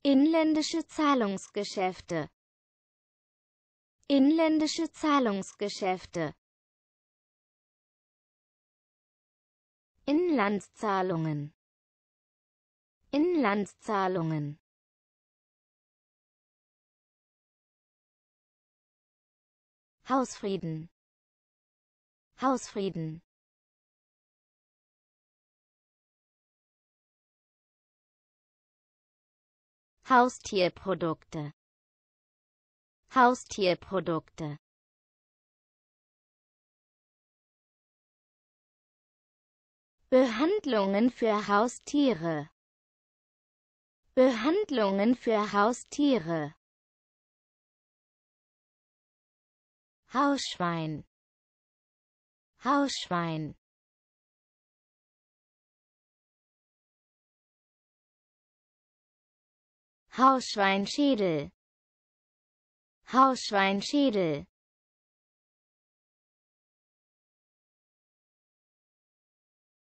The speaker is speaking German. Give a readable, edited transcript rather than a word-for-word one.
Inländische Zahlungsgeschäfte. Inländische Zahlungsgeschäfte. Inlandszahlungen. Inlandszahlungen. Hausfrieden. Hausfrieden. Haustierprodukte. Haustierprodukte. Behandlungen für Haustiere. Behandlungen für Haustiere. Hausschwein. Hausschwein. Hausschweinschädel. Hausschweinschädel.